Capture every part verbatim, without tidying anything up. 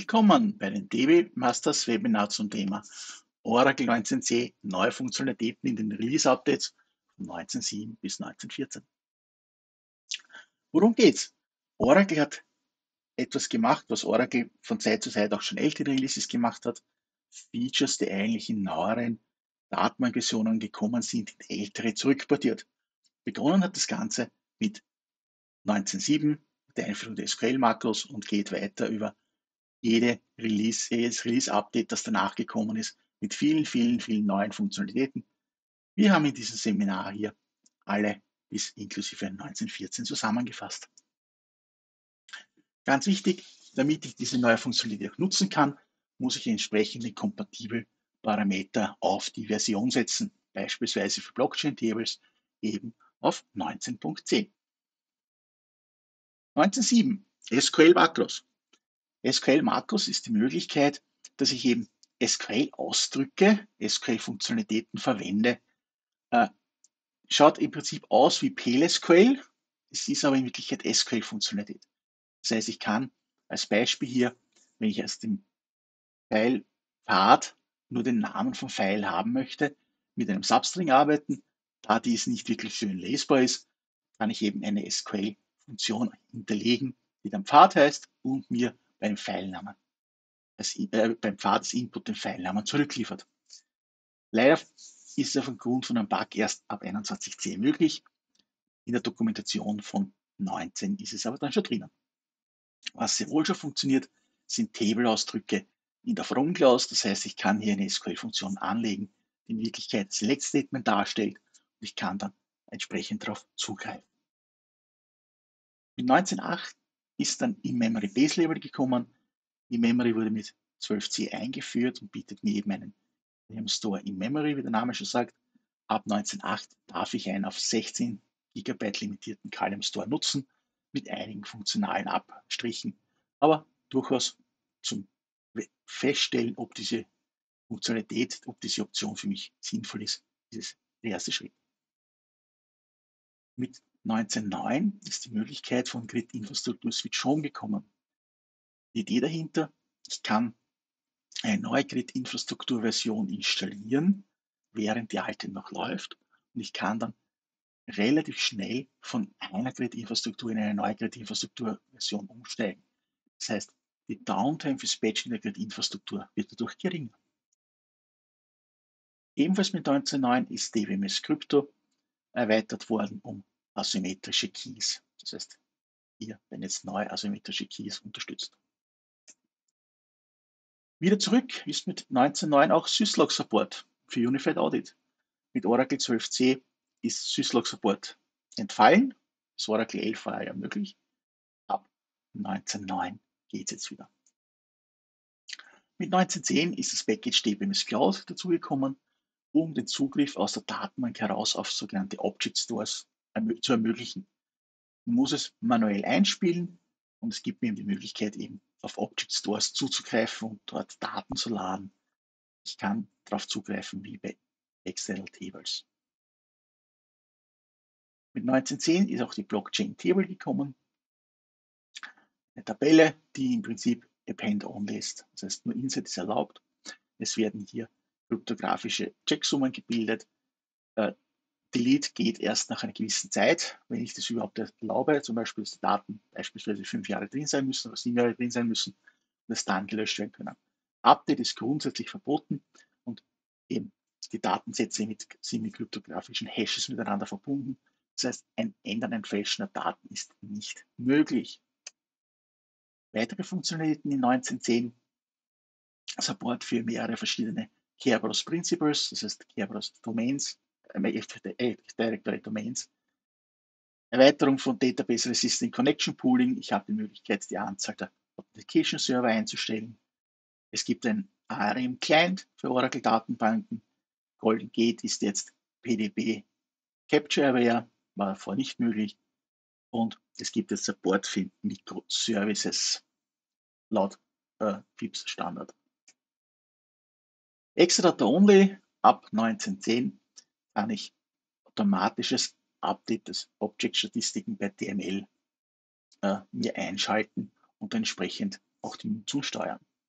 Willkommen bei den D B Masters Webinar zum Thema Oracle neunzehn c, neue Funktionalitäten in den Release-Updates von neunzehn Punkt sieben bis neunzehn Punkt vierzehn. Worum geht's? Oracle hat etwas gemacht, was Oracle von Zeit zu Zeit auch schon ältere Releases gemacht hat. Features, die eigentlich in neueren Datenbankversionen gekommen sind, in ältere zurückportiert. Begonnen hat das Ganze mit neunzehn Punkt sieben, der Einführung der S Q L-Makros, und geht weiter über jede Release, jedes Release-Update, das danach gekommen ist, mit vielen, vielen, vielen neuen Funktionalitäten. Wir haben in diesem Seminar hier alle bis inklusive neunzehn Punkt vierzehn zusammengefasst. Ganz wichtig, damit ich diese neue Funktionalität auch nutzen kann, muss ich entsprechende kompatibel Parameter auf die Version setzen, beispielsweise für Blockchain-Tables eben auf neunzehn Punkt zehn. neunzehn Punkt sieben, S Q L-Makros. S Q L-Makros ist die Möglichkeit, dass ich eben S Q L-Ausdrücke, S Q L-Funktionalitäten verwende. Äh, schaut im Prinzip aus wie P L S Q L, es ist aber in Wirklichkeit S Q L-Funktionalität. Das heißt, ich kann als Beispiel hier, wenn ich aus dem File-Pfad nur den Namen vom File haben möchte, mit einem Substring arbeiten. Da dies nicht wirklich schön lesbar ist, kann ich eben eine S Q L-Funktion hinterlegen, die dann Pfad heißt und mir beim Filenamen, als, äh, beim Pfad des Input den Filenamen zurückliefert. Leider ist es aufgrund von einem Bug erst ab einundzwanzig Punkt zehn möglich. In der Dokumentation von neunzehn ist es aber dann schon drinnen. Was sehr wohl schon funktioniert, sind Table-Ausdrücke in der From-Clause. Das heißt, ich kann hier eine S Q L-Funktion anlegen, die in Wirklichkeit das Select-Statement darstellt, und ich kann dann entsprechend darauf zugreifen. Mit neunzehn Punkt acht ist dann In-Memory Base Label gekommen. In-Memory wurde mit zwölf c eingeführt und bietet mir eben einen Column Store In-Memory, wie der Name schon sagt. Ab neunzehn Punkt acht darf ich einen auf sechzehn Gigabyte limitierten Column Store nutzen, mit einigen funktionalen Abstrichen, aber durchaus zum Feststellen, ob diese Funktionalität, ob diese Option für mich sinnvoll ist, ist es der erste Schritt. Mit neunzehn Punkt neun ist die Möglichkeit von Grid Infrastructure Switch Home gekommen. Die Idee dahinter, ich kann eine neue Grid-Infrastruktur-Version installieren, während die alte noch läuft, und ich kann dann relativ schnell von einer Grid-Infrastruktur in eine neue Grid-Infrastruktur-Version umsteigen. Das heißt, die Downtime fürs Patchen der Grid-Infrastruktur wird dadurch geringer. Ebenfalls mit neunzehn Punkt neun ist D B M S Crypto erweitert worden um asymmetrische Keys. Das heißt, hier werden jetzt neue asymmetrische Keys unterstützt. Wieder zurück ist mit neunzehn Punkt neun auch Syslog Support für Unified Audit. Mit Oracle zwölf c ist Syslog Support entfallen. Das Oracle elf war ja möglich. Ab neunzehn Punkt neun geht es jetzt wieder. Mit neunzehn Punkt zehn ist das Package D B M S Cloud dazugekommen, um den Zugriff aus der Datenbank heraus auf sogenannte Object Stores zu ermöglichen. Man muss es manuell einspielen, und es gibt mir die Möglichkeit, eben auf Object Stores zuzugreifen und dort Daten zu laden. Ich kann darauf zugreifen wie bei External Tables. Mit neunzehn Punkt zehn ist auch die Blockchain Table gekommen. Eine Tabelle, die im Prinzip Append-only ist. Das heißt, nur Insert ist erlaubt. Es werden hier kryptografische Checksummen gebildet. Äh, Delete geht erst nach einer gewissen Zeit, wenn ich das überhaupt erlaube. Zum Beispiel, dass die Daten beispielsweise fünf Jahre drin sein müssen oder sieben Jahre drin sein müssen, und es dann gelöscht werden können. Update ist grundsätzlich verboten, und eben die Datensätze mit, sind mit kryptografischen Hashes miteinander verbunden. Das heißt, ein Ändern, ein Fälschen der Daten ist nicht möglich. Weitere Funktionalitäten in neunzehn Punkt zehn: Support für mehrere verschiedene Kerberos Principles, das heißt Kerberos Domains, äh, Directory Domains. Erweiterung von Database Resistant Connection Pooling. Ich habe die Möglichkeit, die Anzahl der Application Server einzustellen. Es gibt ein A R M Client für Oracle Datenbanken. Golden Gate ist jetzt P D B Capture Aware, war vorher nicht möglich. Und es gibt jetzt Support für Microservices laut äh, F I P S Standard. Extra Data Only ab neunzehn Punkt zehn kann ich automatisches Update des Object-Statistiken bei D M L äh, mir einschalten und entsprechend auch die Nutzung steuern.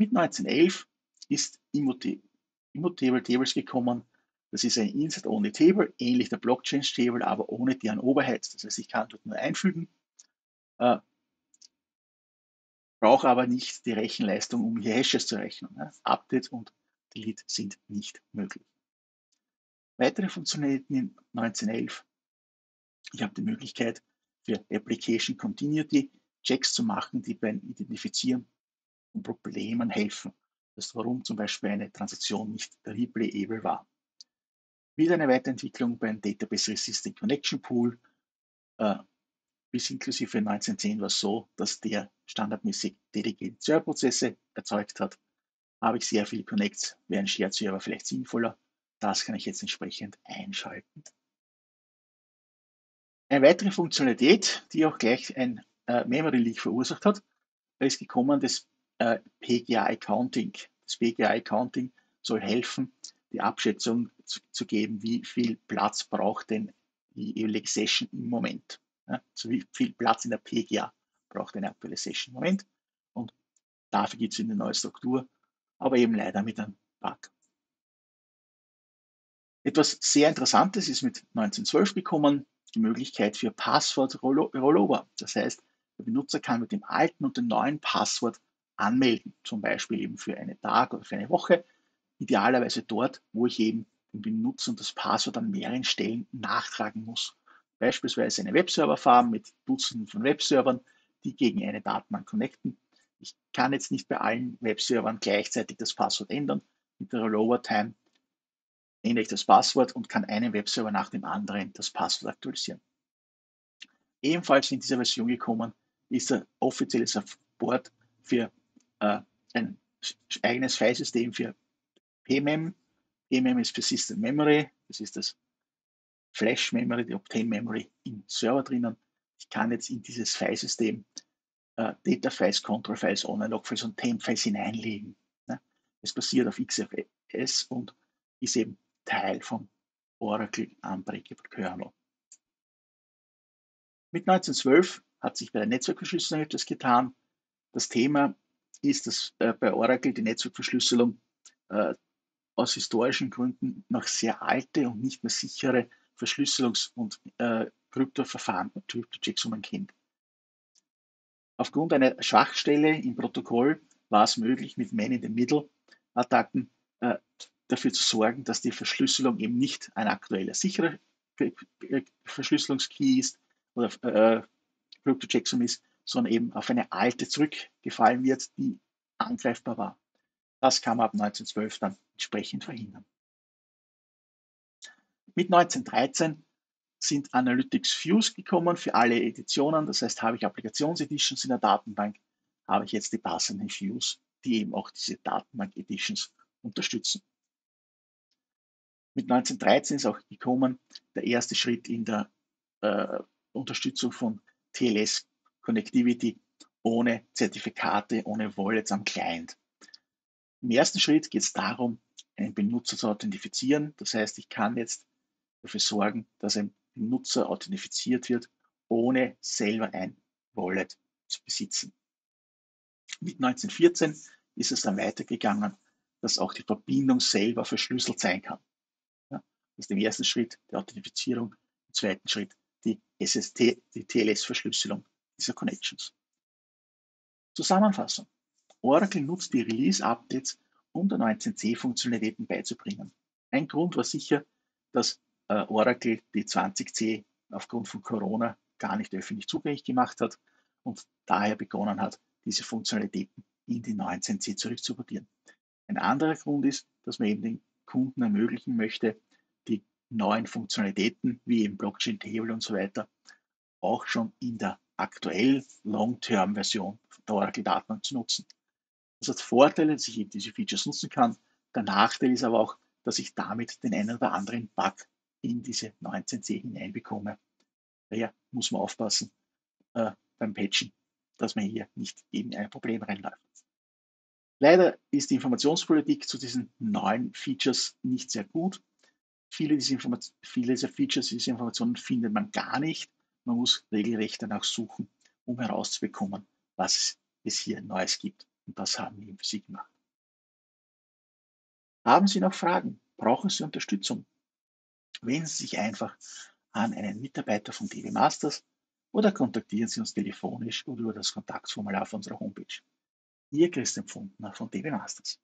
Mit neunzehnhundertelf ist Immutable Tables gekommen. Das ist ein Insert-Only Table, ähnlich der Blockchain-Table, aber ohne deren Overheads. Das heißt, ich kann dort nur einfügen, äh, brauche aber nicht die Rechenleistung, um hier Hashes zu rechnen. Ne? Update und Delete sind nicht möglich. Weitere Funktionalitäten in neunzehnhundertelf. Ich habe die Möglichkeit für Application Continuity Checks zu machen, die beim Identifizieren von Problemen helfen. Das ist, warum zum Beispiel eine Transaktion nicht replayable war. Wieder eine Weiterentwicklung beim Database Resistant Connection Pool. Äh, bis inklusive neunzehnhundertzehn war es so, dass der standardmäßig Dedicated Serverprozesse erzeugt hat. Habe ich sehr viele Connects, wäre ein Shared Server vielleicht sinnvoller. Das kann ich jetzt entsprechend einschalten. Eine weitere Funktionalität, die auch gleich ein äh, Memory Leak verursacht hat, ist gekommen, das äh, P G I Counting. Das P G I Counting soll helfen, die Abschätzung zu, zu geben, wie viel Platz braucht denn die jeweilige Session im Moment. Ja, also wie viel Platz in der P G A braucht eine aktuelle Session im Moment. Und dafür gibt es eine neue Struktur, aber eben leider mit einem Bug. Etwas sehr Interessantes ist mit neunzehnhundertzwölf gekommen, die Möglichkeit für Passwort-Rollover. Das heißt, der Benutzer kann mit dem alten und dem neuen Passwort anmelden, zum Beispiel eben für einen Tag oder für eine Woche, idealerweise dort, wo ich eben den Benutzer und das Passwort an mehreren Stellen nachtragen muss. Beispielsweise eine Webserver-Farm mit Dutzenden von Webservern, die gegen eine Datenbank connecten. Ich kann jetzt nicht bei allen Webservern gleichzeitig das Passwort ändern. Mit der Rollover-Time ändere ich das Passwort und kann einen Webserver nach dem anderen das Passwort aktualisieren. Ebenfalls in dieser Version gekommen ist der offizielle Support für äh, ein eigenes Filesystem für P M M. P M M ist Persistent Memory, das ist das Flash Memory, die Optane Memory im Server drinnen. Ich kann jetzt in dieses Filesystem äh, Data Files, Control Files, Online Log Files und Temp Files hineinlegen. Ne? Es basiert auf X F S und ist eben Teil vom Oracle Unbreakable Kernel. Mit neunzehnhundertzwölf hat sich bei der Netzwerkverschlüsselung etwas getan. Das Thema ist, dass äh, bei Oracle die Netzwerkverschlüsselung äh, aus historischen Gründen noch sehr alte und nicht mehr sichere Verschlüsselungs- und äh, Kryptoverfahren, Kryptochecksummen kennt. Aufgrund einer Schwachstelle im Protokoll war es möglich, mit Man-in-the-Middle-Attacken äh, dafür zu sorgen, dass die Verschlüsselung eben nicht ein aktueller sicherer Verschlüsselungskey ist oder äh, Crypto-Checksum ist, sondern eben auf eine alte zurückgefallen wird, die angreifbar war. Das kann man ab neunzehnhundertzwölf dann entsprechend verhindern. Mit neunzehnhundertdreizehn sind Analytics Views gekommen für alle Editionen. Das heißt, habe ich Applikations-Editions in der Datenbank, habe ich jetzt die passenden Views, die eben auch diese Datenbank-Editions unterstützen. Mit neunzehnhundertdreizehn ist auch gekommen der erste Schritt in der äh, Unterstützung von T L S Connectivity ohne Zertifikate, ohne Wallets am Client. Im ersten Schritt geht es darum, einen Benutzer zu authentifizieren. Das heißt, ich kann jetzt dafür sorgen, dass ein Benutzer authentifiziert wird, ohne selber ein Wallet zu besitzen. Mit neunzehnhundertvierzehn ist es dann weitergegangen, dass auch die Verbindung selber verschlüsselt sein kann. Ja, das ist im ersten Schritt die Authentifizierung, im zweiten Schritt die S S T, die T L S-Verschlüsselung dieser Connections. Zusammenfassung. Oracle nutzt die Release-Updates, um der neunzehn C Funktionalitäten beizubringen. Ein Grund war sicher, dass äh, Oracle die zwanzig C aufgrund von Corona gar nicht öffentlich zugänglich gemacht hat und daher begonnen hat, diese Funktionalitäten in die neunzehn C zurückzuportieren. Ein anderer Grund ist, dass man eben den Kunden ermöglichen möchte, die neuen Funktionalitäten wie eben Blockchain Table und so weiter auch schon in der aktuellen Long-Term-Version der Oracle-Datenbank zu nutzen. Das hat Vorteile, dass ich eben diese Features nutzen kann. Der Nachteil ist aber auch, dass ich damit den einen oder anderen Bug in diese neunzehn C hineinbekomme. Daher muss man aufpassen äh, beim Patchen, dass man hier nicht in ein Problem reinläuft. Leider ist die Informationspolitik zu diesen neuen Features nicht sehr gut. Viele dieser, viele dieser Features, diese Informationen findet man gar nicht. Man muss regelrecht danach suchen, um herauszubekommen, was es hier Neues gibt. Und das haben wir für Sie gemacht. Haben Sie noch Fragen? Brauchen Sie Unterstützung? Wenden Sie sich einfach an einen Mitarbeiter von D B Masters oder kontaktieren Sie uns telefonisch oder über das Kontaktformular auf unserer Homepage. Ihr Christian Pfundner von D B Masters.